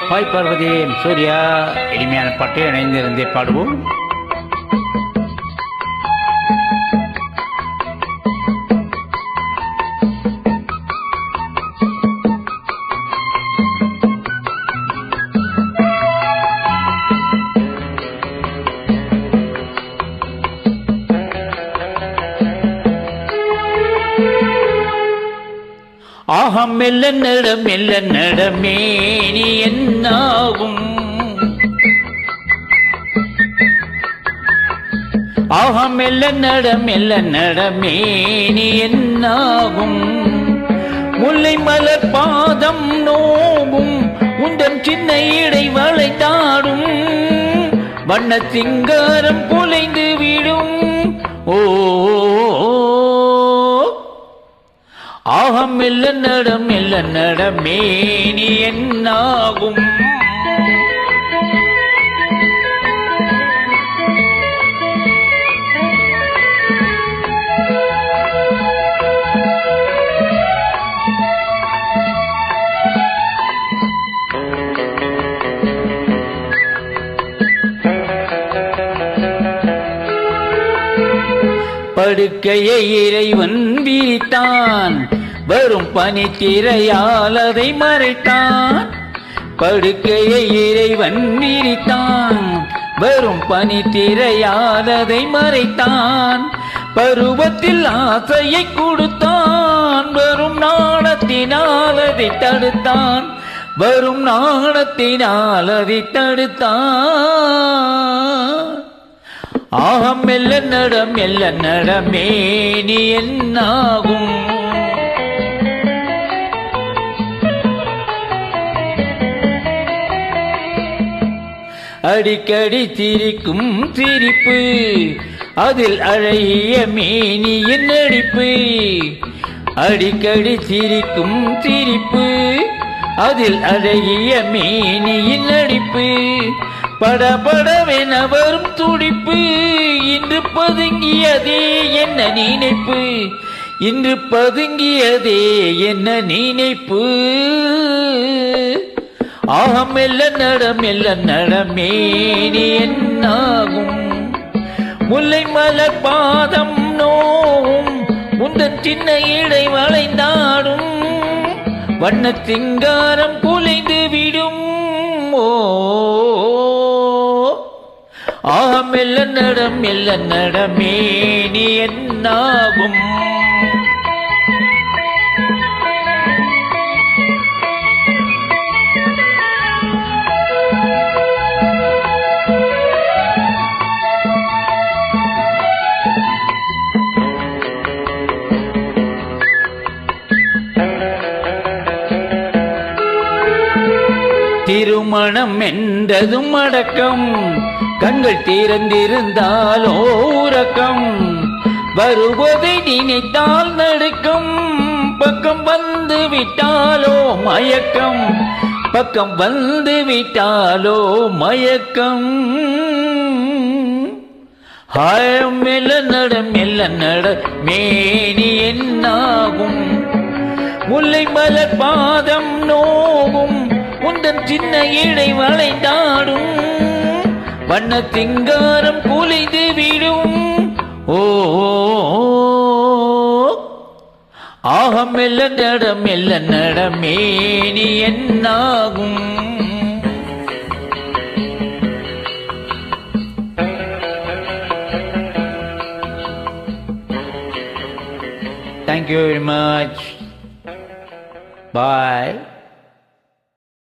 Hi Parvati, Surya. இனிமையான பாட்டை இணைந்திருந்தே பாடுவோம். ஆஹா மெல்ல நடமே நீ என்னாகும், ஆஹா மெல்ல நடமே நீ என்னாகும், முல்லை மலர் பாதம் நோகும் உந்தன் சின்ன இடை வளைத்தாடும், வண்ண சிங்காரம் குலைந்து விடும். ஓ ஆஹா மெல்ல நடமே நீ என்னாகும். படுக்கையை இறைவன் விரித்தான், வரும் பனித்திரையால் அதை மறைத்தான். படுக்கையை இறைவன் விரித்தான், வரும் பனித்திரையால் அதை மறைத்தான். பருவத்தில் ஆசையை கொடுத்தான், வரும் நாணத்தினால் அதை தடுத்தான், வரும் நாணத்தினால் அதை தடுத்தான். ஆஹா மெல்ல நடமே நீ என்னாகும், அடிக்கடி சிரிக்கும் சிரிப்பு அதில் அழகிய மேனியின் நடிப்பு, அடிக்கடி சிரிக்கும் சிரிப்பு அதில் அழகிய மேனியின் நடிப்பு, படபடவென வரும் துடிப்பு இன்று பதுங்கியதே என்ன நினைப்பு, இன்று பதுங்கியதே என்ன நினைப்பு. ஆஹா மெல்ல நடமே நீ என்னாகும், முல்லை மலர் பாதம் நோவும் உந்தன் சின்ன இடை வளைந்தாடும், வண்ண சிங்காரம் குலைந்து விடும். ஓ ஆஹா மெல்ல நடமே நீ என்னாகும். திருமணம் என்றதும் அடக்கம், கண்கள் திறந்திருந்தாலோ உறக்கம், வருவதை நினைத்தால் நடுக்கம், பக்கம் வந்து விட்டாலோ மயக்கம், பக்கம் வந்து விட்டாலோ மயக்கம். ஹாய் மெல்ல நடமே நீ என்னாகும், முல்லை மலர் பாதம் நோகும் உந்தன் சின்ன இடை வளைந்தாடும், வண்ண சிங்காரம் குலைந்து விடும். ஓ ஆஹா மெல்ல நடமே நீ என்னாகும். Thank you very much. Bye.